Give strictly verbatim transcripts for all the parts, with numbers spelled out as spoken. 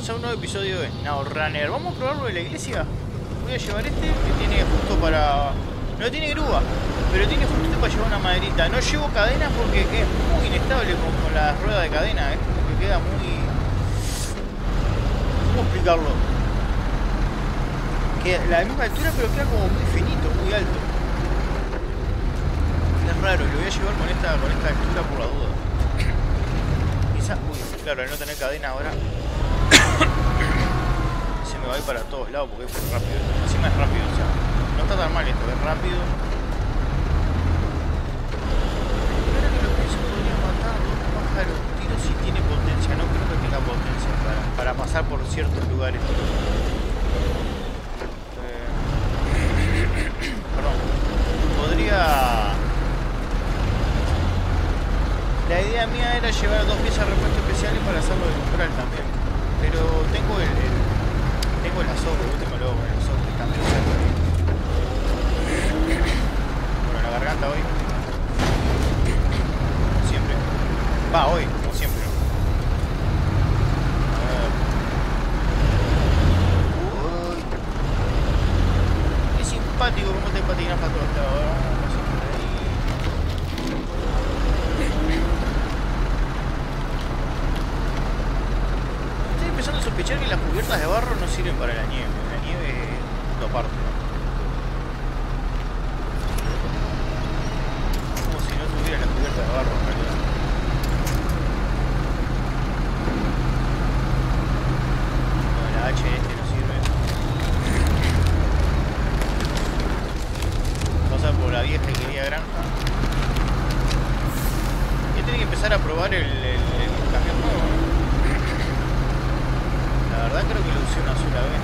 bienvenidos a un nuevo episodio de SnowRunner. Vamos a probarlo de la iglesia. Voy a llevar este que tiene justo para... No tiene grúa, pero tiene justo para llevar una maderita. No llevo cadena porque es muy inestable con, con la rueda de cadena. Es como que queda muy... ¿Cómo explicarlo? Queda a la misma altura pero queda como muy finito, muy alto. Es raro, lo voy a llevar con esta, con esta altura por la duda. Uy, claro, al no tener cadena ahora se me va a ir para todos lados porque es muy rápido. Encima es rápido, o sea, no está tan mal esto, es rápido. Ahora que lo pienso, podría matar dos pájaros tiro si tiene potencia. No creo que tenga potencia para, para pasar por ciertos lugares. Eh, perdón. Podría... La idea mía era llevar dos piezas de repuesto especiales para hacerlo de umbral también. Pero tengo el, el tengo el azogue, el último logo, el azogue también cerca ahí. Bueno, la garganta hoy. Como siempre. Va, hoy, como siempre. A ver. Uy. Qué simpático cómo te patinas para todos lados. Vamos a por ahí. Empezando a sospechar que las cubiertas de barro no sirven para la nieve. La nieve es lo aparte. Como si no tuviera las cubiertas de barro en realidad. No, la H este no sirve. Pasar por la vieja y querida granja. Y tiene que empezar a probar el, el, el camión nuevo. La verdad creo que lo usé una sola vez.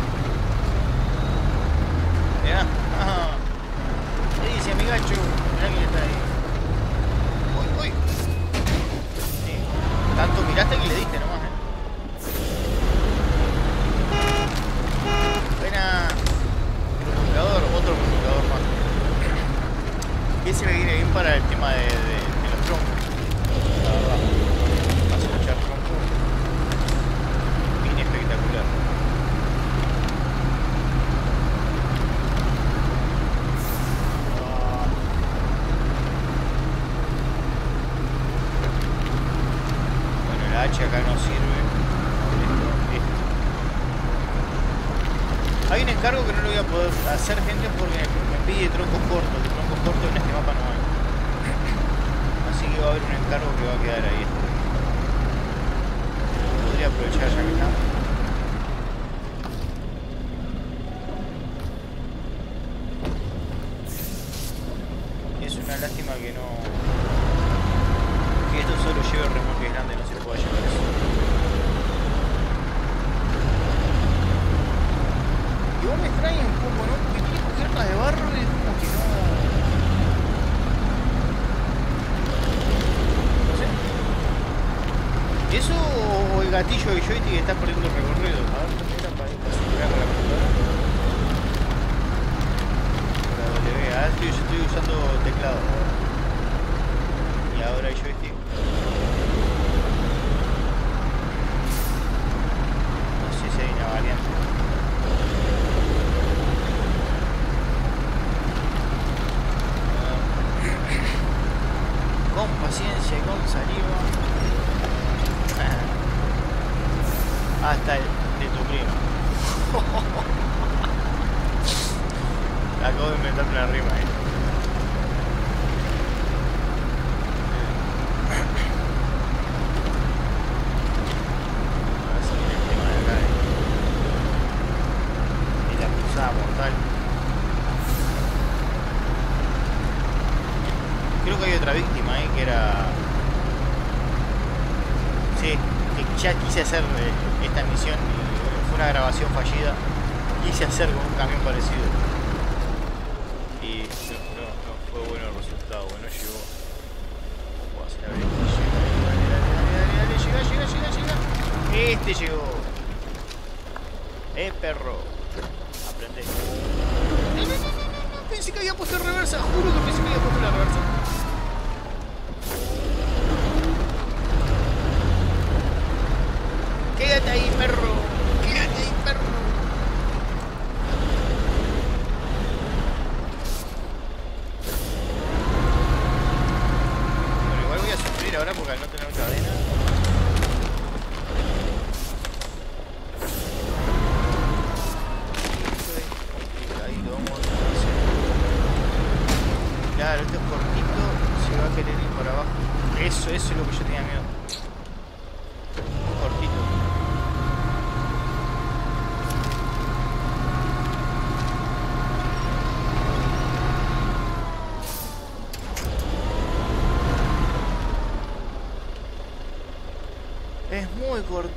Mirá, ajá. ¿Qué dice amigacho? Mirá quién está ahí. Uy, uy. Sí. Tanto miraste que le diste nomás, eh. Buena. Comunicador, otro comunicador más. Ese me viene bien para el tema de, de, de los troncos. La verdad. Vas a escuchar troncos. Espectacular. Ah. Bueno, la H acá no sirve. Esto. Hay un encargo que no lo voy a poder hacer, gente, porque me pide troncos cortos. De troncos cortos en este mapa no hay. Así que va a haber un encargo que va a quedar ahí. Podría aprovechar ya que estamos. Lástima que no... que esto solo lleve el remolque grande, no se le pueda llevar eso. Igual me extraña un poco, ¿no? Porque tiene cubiertas de barro y es como que no... No sé. ¿Eso o el gatillo de joystick que está perdiendo el recorrido? A ver, mira para asegurar con la computadora. Ah, estoy, yo estoy usando teclado y ahora el joystick. No sé si hay una variante. Con paciencia y con saliva hasta el de tu primo. Acabo de inventar una rima ahí. Ahora sí viene el tema de acá, eh. Y la cruzada mortal. Creo que hay otra víctima ahí que era... Sí, que ya quise hacer eh, esta misión y fue una grabación fallida. Quise hacer con un camión parecido. Y no, no, no fue bueno el resultado, bueno, llegó. Voy a hacer a ver este llega, dale, dale, dale, dale, dale, llega, llega, llega, llega. Este llegó. Eh, perro. Aprende. No, no, no, no, no, pensé que había puesto reversa, juro que pensé que había puesto la reversa. Quédate ahí, perro.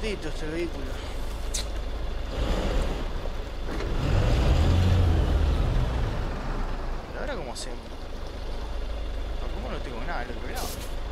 cortito este vehículo. ¿Y ahora cómo hacemos? ¿Cómo no tengo nada del otro lado?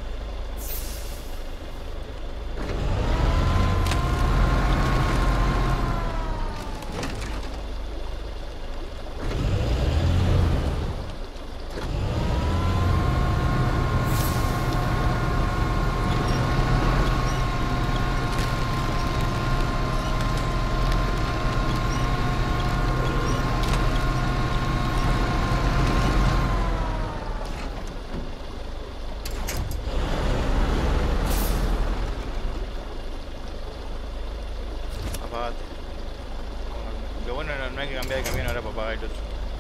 Lo bueno no, no hay que cambiar de camión ahora para pagar el otro.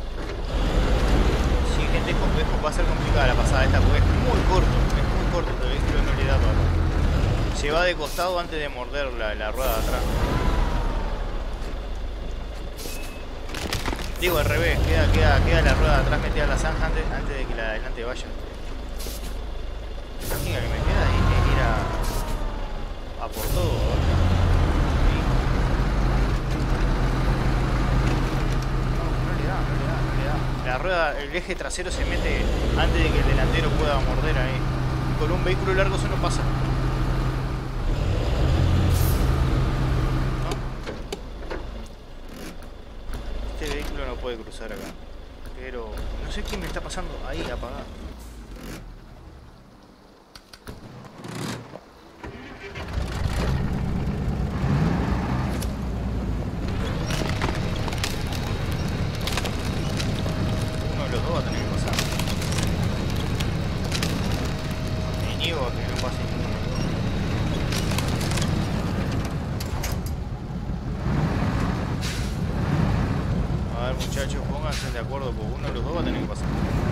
Si sí, gente, va a ser complicada la pasada esta porque es muy corto, es muy corto, el vehículo no le da para. Se va de costado antes de morder la, la rueda de atrás. Digo al revés, queda, queda, queda la rueda de atrás metida en la zanja antes, antes de que la de adelante vaya. La única que me queda es ir a, a por todo. ¿no? La rueda, el eje trasero se mete antes de que el delantero pueda morder ahí. Con un vehículo largo eso no pasa. ¿No? Este vehículo no puede cruzar acá. Pero no sé qué me está pasando ahí apagado. Muchachos, pónganse de acuerdo porque uno de los dos va a tener que pasar.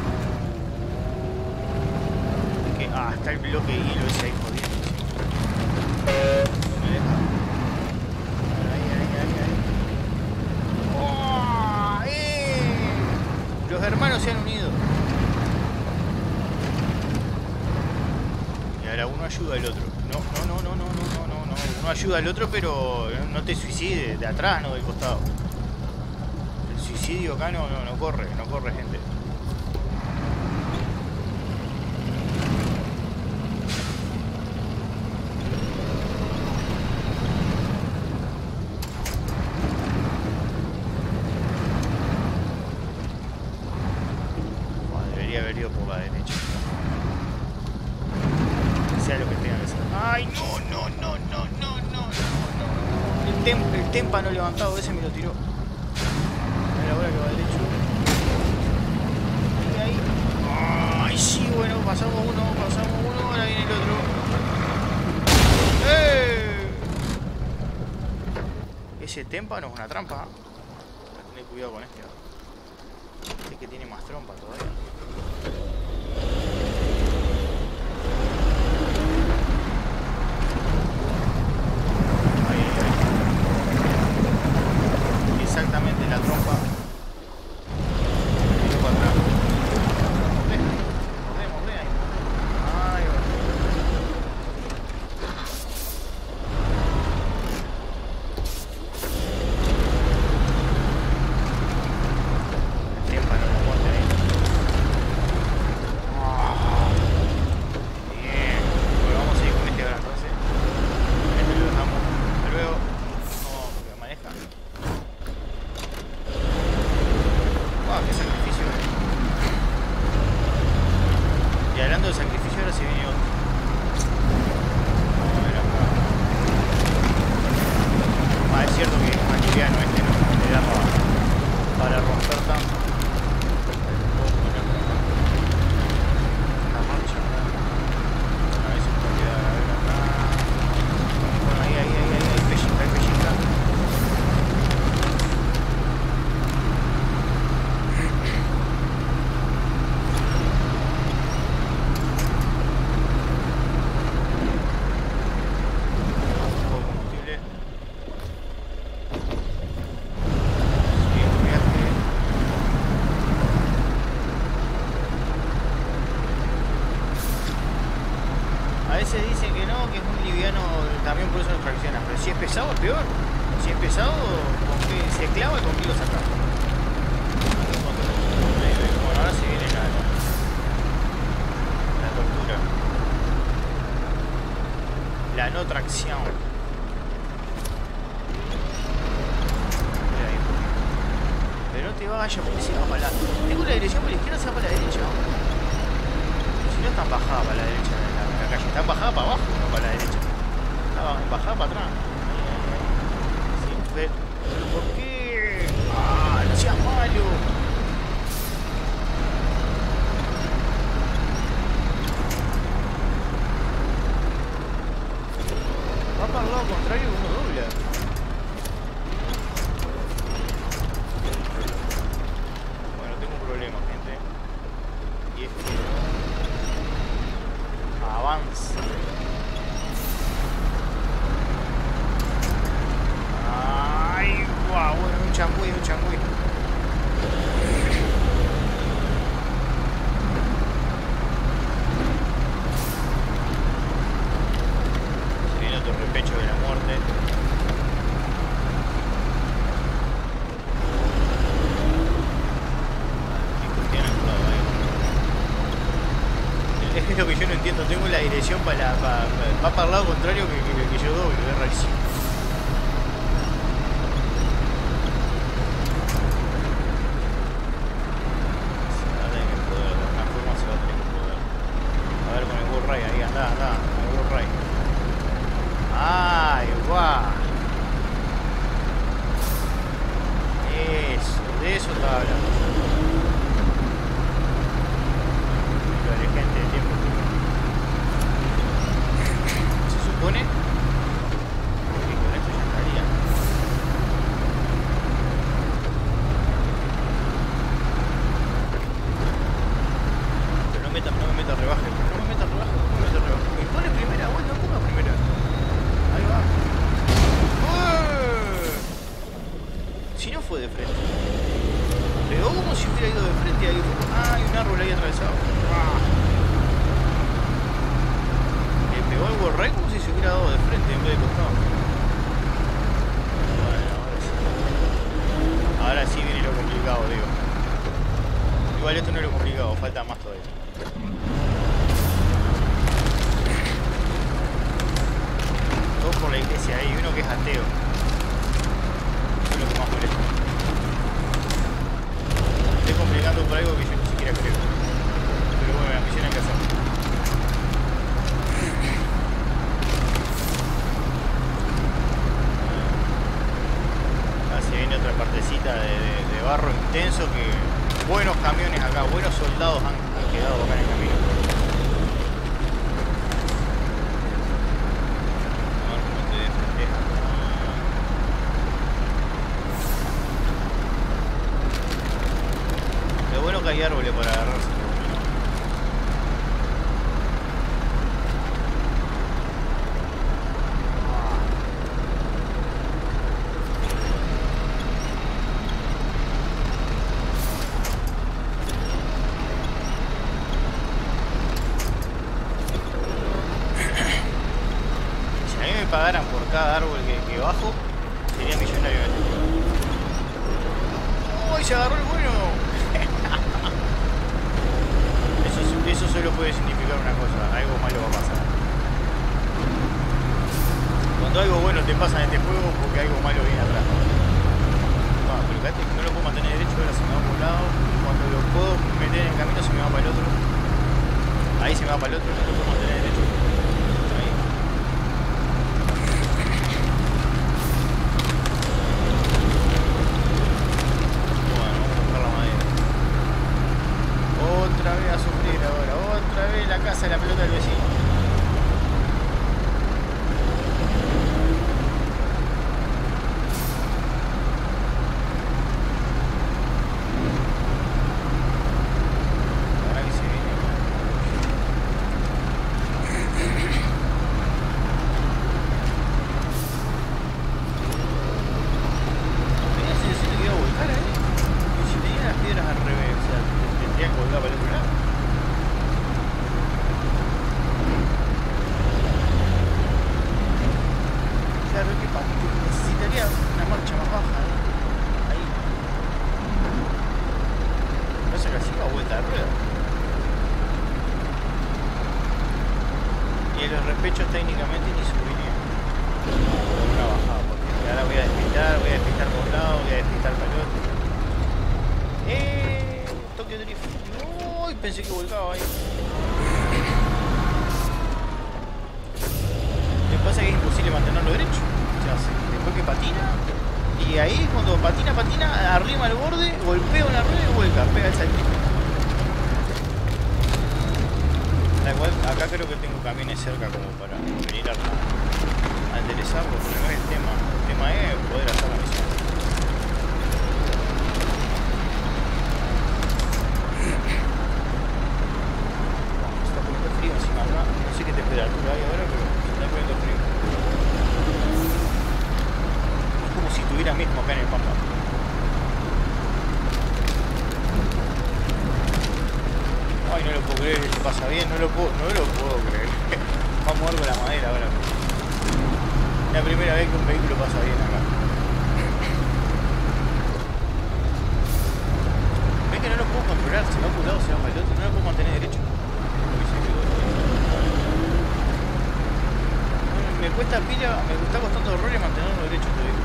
Que, ah, está el bloque de hielo ese ahí jodiendo. No me deja. Ahí, ahí, ahí, ahí. ¡Oh! ¡Eh! Los hermanos se han unido. Y ahora uno ayuda al otro. No, no, no, no, no, no, no, no. Uno ayuda al otro, pero no te suicides. De atrás, no del costado. Suicidio acá no, no, no corre, no corre, gente. Bueno, debería haber ido por la derecha. Que sea lo que tenga que ser. ¡Ay, no, no, no, no, no, no, no! El, tem el témpano levantado ese me lo tiró. Ahora que va derecho. Y ahí. Ay, sí, bueno, pasamos uno, pasamos uno, ahora viene el otro. ¡Eh! Ese témpano es una trampa. Hay que tener cuidado con este. Este que tiene más trompa todavía. Ahí, ahí. Exactamente la trompa. es pesado, con qué se clava y con qué lo sacas. Bueno, ahora se viene la, la tortura. La no tracción. Mira ahí. Pero no te vayas porque se va para la... Tengo la dirección para la izquierda, se va para la derecha. Si no están bajadas para la derecha de la, la calle. Están bajadas para abajo, no para la derecha. Están bajadas para atrás. Pero, ¿por qué? ¡Ah! ¡No seas malo! Va para el lado contrario y uno dobla. Bueno, tengo un problema, gente. Y es que... avanza. Wow, bueno, un changüí, un changüí. Se viene otro repecho de la muerte. Es lo que yo no entiendo, tengo la dirección para la... Para, va para el lado contrario que, que, que yo doble, es rarísimo. Hay árboles para agarrarse. Si a mí me pagaran por cada árbol que, que bajo, sería millonario. ¡Uy! Se agarró el bueno. Eso solo puede significar una cosa, algo malo va a pasar. Cuando algo bueno te pasa en este juego, porque algo malo viene atrás. No, pero fíjate que no lo puedo mantener derecho, ahora se me va por un lado. Cuando lo puedo meter en el camino se me va para el otro. Ahí se me va para el otro, no lo puedo mantener derecho. Ahí. Bueno, vamos a buscar la madera. Otra vez a sufrir ahora, otra vez la casa de la pelota del vecino. Ahora que se viene. marcha más baja, ¿eh? Ahí. Pasa que así va vuelta de rueda. Y en los repechos técnicamente ni subiría. Una bajada, porque ahora voy a despistar, voy a despistar por un lado, voy a despistar para el otro. Eh, Tokyo Drift. Uy, pensé que volcaba ahí. Lo que pasa es que es imposible mantenerlo derecho. O sea, después que patina, y ahí cuando patina, patina, arriba al borde, golpea una rueda y vuelca, pega el saltito. Da igual, acá creo que tengo camiones cerca como para venir a, a enderezar, porque no es el tema. El tema es poder hacer la misión. Bueno, se está poniendo frío encima acá. No sé qué temperatura hay ahora, pero se está poniendo frío. Es como si estuviera mismo acá en el Pampa. Ay, no lo puedo creer, que pasa bien, no lo puedo, no lo puedo creer. Vamos a con la madera ahora. Es la primera vez que un vehículo pasa bien acá. Ven que no lo puedo controlar, se va a un lado, se va para el otro, no lo puedo mantener derecho. Me cuesta pila, me está costando horrores mantenerlo derecho este vehículo.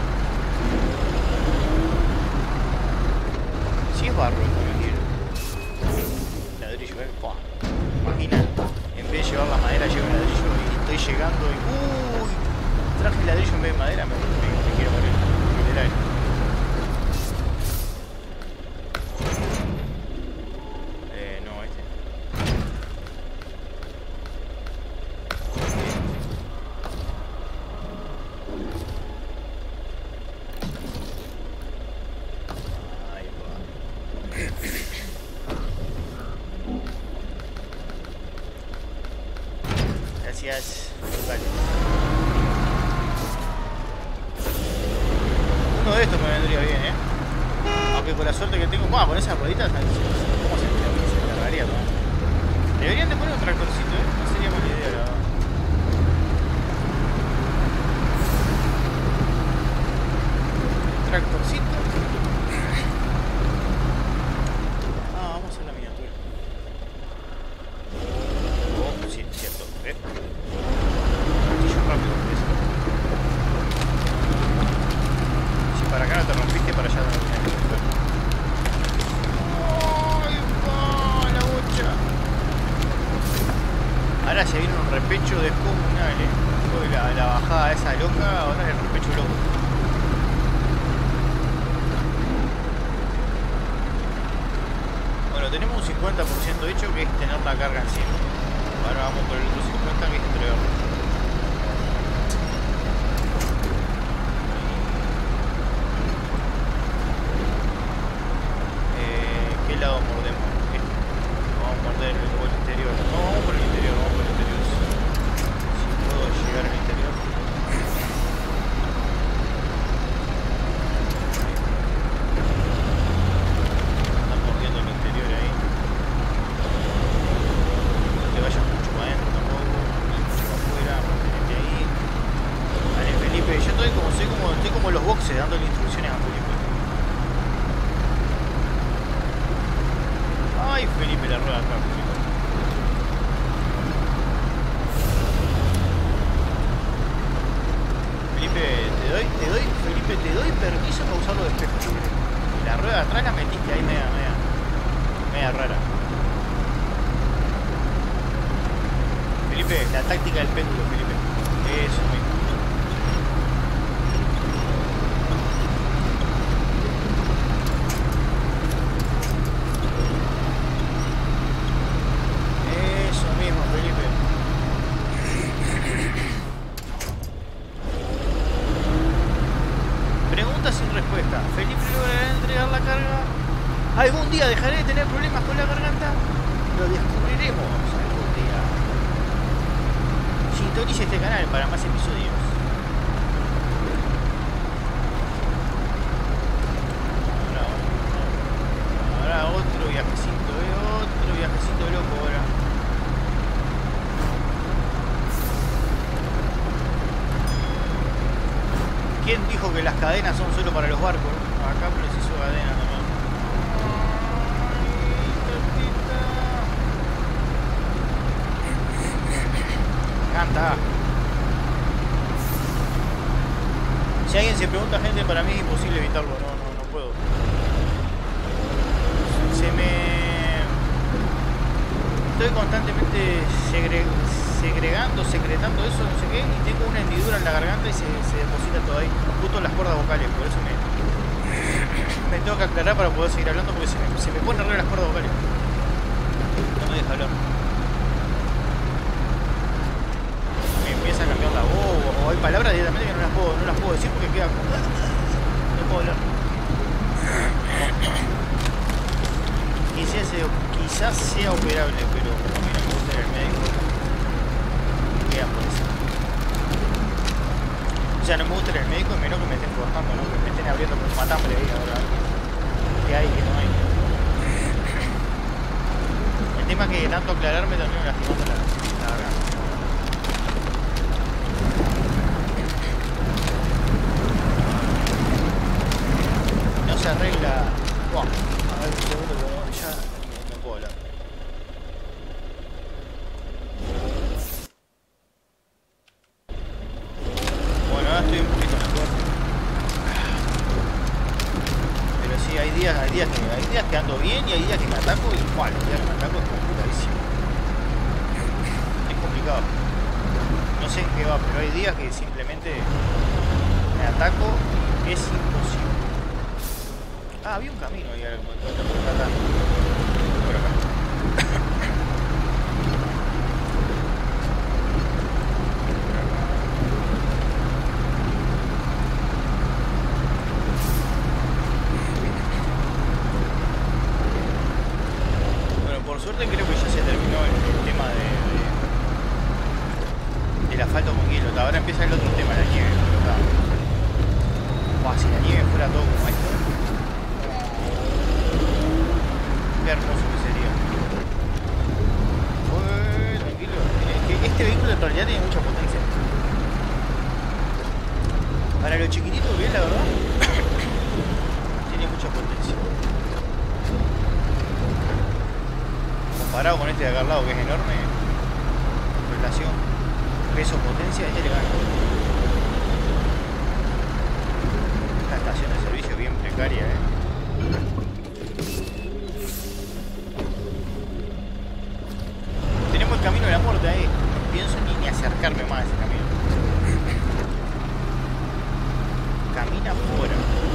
Si es barro, no quiero. Ladrillo, eh. Pua. Imagina, en vez de llevar la madera, llevo el ladrillo y estoy llegando y. ¡Uy! Traje el ladrillo en vez de madera, me, me, me quiero morir. Literal. Eh, no, este. Ahí va. Gracias. Vale. Uno de estos me vendría bien, eh. Aunque con la suerte que tengo. Vamos a poner esas rueditas. ¿Cómo se me agarraría, no? Deberían de poner un tractorcito, eh. No sería mala idea, la verdad. Tractorcito. Ah, vamos a hacer la miniatura. Oh, sí, es cierto, eh. Martillo rápido, eso. Si para acá no te rompiste, para allá no te rompiste. ¡Ay, va! La bocha. Ahora se viene un repecho descomunal, eh. Después de la, la bajada esa loca, ahora es el repecho loco. Bueno, tenemos un cincuenta por ciento hecho, que es tener la carga encima. Ahora vamos por el otro cincuenta por ciento, que es entregarlo. Eh, ¿Qué lado mordemos? Este. Vamos a morder el, el interior. No, vamos por el interior, vamos por el interior. Si puedo llegar al interior. Están mordiendo el interior ahí. No te vayas mucho para adentro tampoco. Mucho para afuera, mantenete ahí. Dale, Felipe, yo estoy como, soy como, estoy como los boxes dándole instrucciones a Felipe. Ay, Felipe, la rueda acá, Felipe. Felipe, te doy, te doy, Felipe, te doy permiso para usar los espejos, si querés. La rueda de atrás la metiste ahí media, media, media rara. Felipe, la táctica del péndulo, Felipe. Eso mismo. Eso mismo, Felipe. Pregunta sin respuesta. ¿Felipe logrará entregar la carga? ¿Algún día dejaré de tener problemas con la garganta? Lo descubriremos algún día. Sintonice este canal para más episodios. Ahora, ahora otro viajecito, ¿eh? Otro viajecito loco ahora. ¿Quién dijo que las cadenas son solo para los barcos, ¿no? Acá preciso cadena también. Canta. Si alguien se pregunta, gente, para mí es imposible evitarlo, no, no, no puedo. Se me... Estoy constantemente segre... segregando, secretando eso, no sé qué, y tengo una hendidura en la garganta y se, se deposita todo ahí, justo en las cuerdas vocales, por eso me... me tengo que aclarar para poder seguir hablando porque se me, se me ponen arriba las cuerdas vocales. No me deja hablar. Me empieza a cambiar la voz, o hay palabras directamente que no las puedo, no las puedo decir porque queda como... no puedo hablar. Quizás sea, quizás sea operable, pero a mí no me gusta ir al médico. Queda por eso. O sea, no me gusta ir al médico y menos que me estén cortando, ¿no? Que me estén abriendo con un matambre ahí ahora. ¿Qué hay? ¿Qué no hay? El tema es que tanto aclararme también me lastimando la, la garganta. No se arregla. Wow. A ver un segundo, ya no, no puedo hablar. Bueno, ahora estoy un poquito mejor. Pero sí, hay días, hay días que hay días que ando bien y hay días que me ataco y igual, los días que me ataco es complicadísimo. Es complicado. No sé en qué va, pero hay días que simplemente me ataco y es imposible. Ah, había un camino ahí, como encuentro por acá. Por acá. Bueno, por suerte creo que ya se terminó el, el tema de, de del asfalto con hielo. Ahora empieza el otro tema, la nieve. Wow, si la nieve fuera todo como esto. Qué hermoso que sería. Uy, tranquilo. Es que este vehículo en realidad tiene mucha potencia. Para lo chiquitito que es, la verdad, tiene mucha potencia. Comparado con este de acá al lado, que es enorme, relación peso-potencia, este le gana. Esta estación de servicio es bien precaria, eh. Tenemos el camino de la muerte ahí. No pienso ni, ni acercarme más a ese camino. Camina afuera.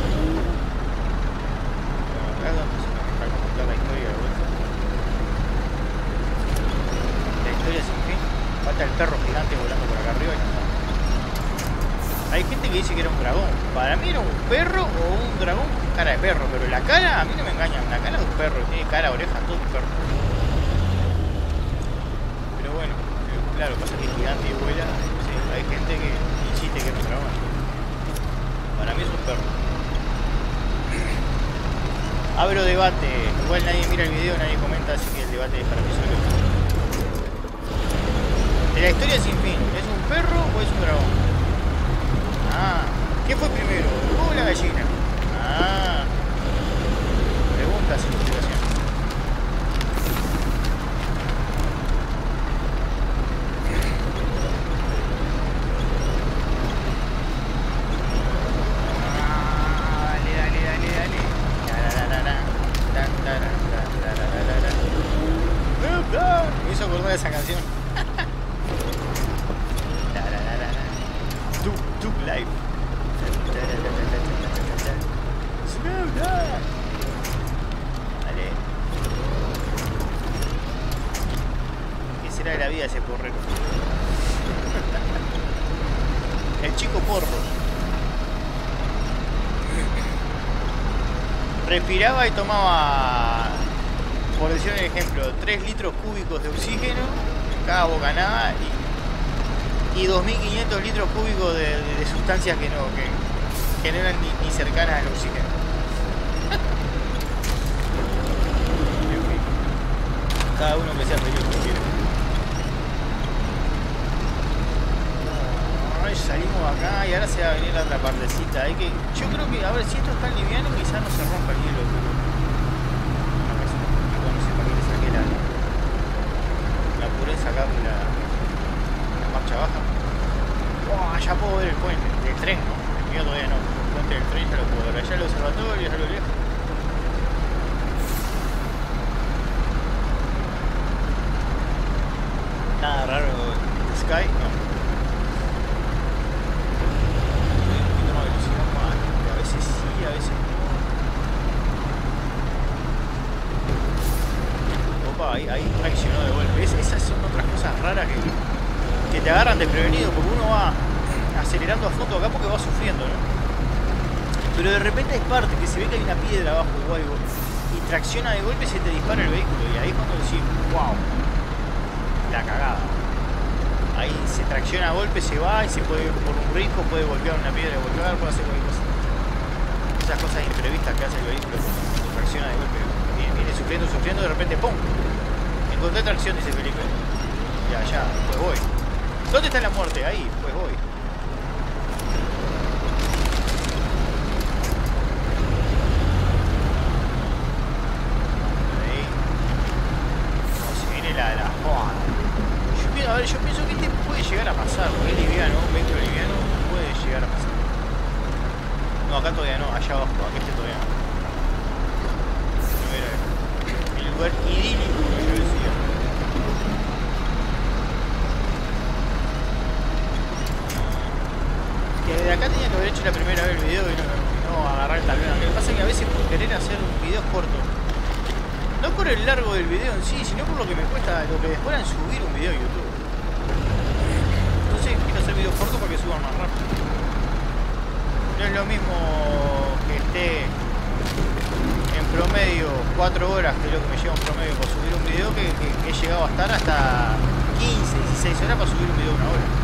Bueno, acá es donde se nos está contando la historia de vuelta. La historia sin fin. Falta el perro gigante volando por acá arriba y no está. Hay gente que dice que era un dragón. Para mí era un perro o un dragón con cara de perro. Pero la cara a mí no me engaña. La cara de un perro. Tiene cara, oreja, todo un perro. Bueno, claro, pasa que es gigante y vuela. Sí, hay gente que insiste que es un dragón. Para mí es un perro. Abro debate. Igual nadie mira el video, nadie comenta, así que el debate es para mí solo. De la historia sin fin, ¿es un perro o es un dragón? Ah, ¿qué fue primero? ¿El huevo o la gallina? Ah, pregunta sin explicación. Me hizo acordar de esa canción. Tug, Tug Life. Dale. ¿Qué será de la vida ese porrero? El chico porro. Respiraba y tomaba, por decir un ejemplo, tres litros cúbicos de oxígeno en cada bocanada y, y dos mil quinientos litros cúbicos de, de, de sustancias que no, que, que no eran ni, ni cercanas al oxígeno. En fin, cada uno que sea feliz como quiera. y salimos acá y ahora se va a venir la otra partecita. Hay que, yo creo que, a ver, si esto está liviano quizás no se rompa el hielo, pero no sé para qué le saqué la, la pureza acá con la, la marcha baja. Oh, ya puedo ver el puente del tren, ¿no? El mío todavía no. El puente del tren ya lo puedo ver. Allá el observatorio, ya lo lejos. Nada raro en Sky, no. Un poquito más velocidad, más. A veces sí, a veces no. Opa, ahí, ahí traccionó de golpe. Es, esas son otras cosas raras que, que te agarran desprevenido, porque uno va acelerando a fondo acá porque va sufriendo, ¿no? Pero de repente hay parte que se ve que hay una piedra abajo o algo y tracciona de golpe y se te dispara el vehículo. Y ahí es cuando decís, wow, la cagada. Ahí se tracciona a golpe, se va y se puede ir por un risco, puede golpear una piedra, golpear, puede hacer cualquier cosa. Esas cosas imprevistas que hace el vehículo cuando tracciona de golpe. Viene, viene sufriendo, sufriendo, de repente ¡pum! Encontré tracción, dice Felipe. Ya, ya, pues voy. ¿Dónde está la muerte? Ahí, pues voy. Ahí. No, se viene la... la... Oh. A ver, yo pienso que este puede llegar a pasar, porque es liviano, un vehículo liviano puede llegar a pasar. No, acá todavía no, allá abajo, aquí este todavía no. No era el lugar idílico que yo decía. Que desde acá tenía que haber hecho la primera vez el video y no, no agarrar el tablero. Lo que pasa es que a veces por querer hacer un video corto, no por el largo del video en sí, sino por lo que me cuesta, lo que después en subir un video a YouTube. Entonces quiero hacer videos cortos para que suban más rápido. No es lo mismo que esté en promedio cuatro horas, que es lo que me lleva un promedio para subir un video, que, que, que he llegado a estar hasta quince, dieciséis horas para subir un video de una hora.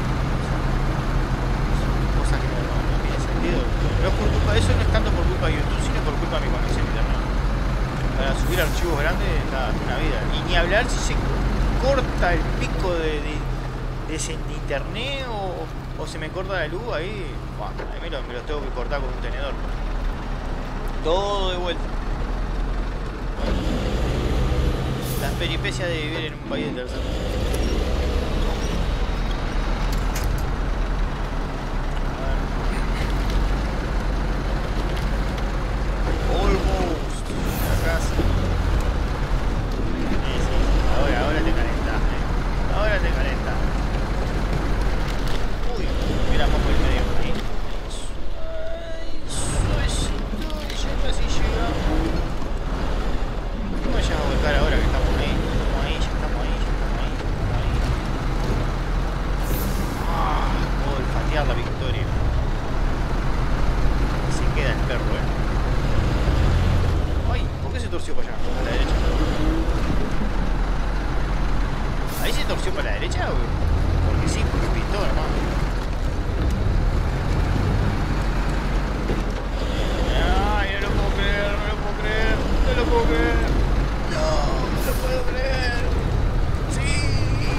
Son cosas que no, no, no tienen sentido. No es por culpa de eso, no es tanto por culpa de YouTube, sino por culpa de mi conexión a internet. Para subir archivos grandes está una vida. Y ni hablar si se corta el pico de, de, de, ese, de internet o, o se me corta la luz, ahí, bueno, ahí me, lo, me los tengo que cortar con un tenedor. Todo de vuelta. Las peripecias de vivir en un país de tercer mundo. Ahora, ahora te calentás, eh. Ahora te calentás. Uy, mira, vamos por el medio ahí. Ay, suavecito, ya casi llegamos. No vayas a volcar ahora que estamos ahí. Estamos ahí, ya estamos ahí, ya estamos ahí, estamos ahí. Ah, puedo olfatear la victoria. Y se queda el perro, eh. Ay, ¿por qué se torció para allá? A la derecha. ¿Ahí se torció para la derecha o...? Porque sí, porque pintó, hermano. Ay, no lo puedo creer, no lo puedo creer, no lo puedo creer. No, no lo puedo creer. Sí.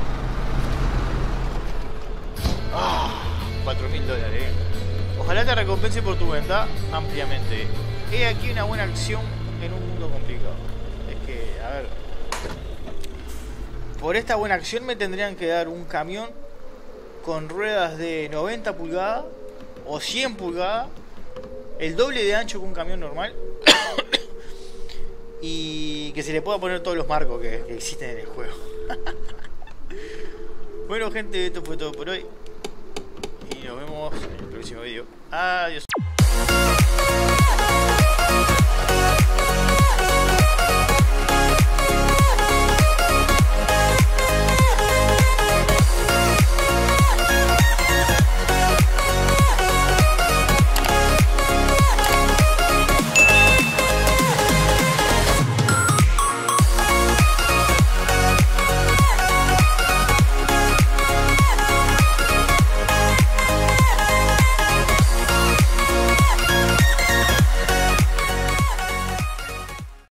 Ah, cuatro mil dólares. Ojalá te recompense por tu venta ampliamente. He aquí una buena acción en un mundo complicado. Es que, a ver... Por esta buena acción me tendrían que dar un camión con ruedas de noventa pulgadas o cien pulgadas, el doble de ancho que un camión normal y que se le pueda poner todos los marcos que, que existen en el juego. Bueno, gente, esto fue todo por hoy y nos vemos en el próximo video. Adiós.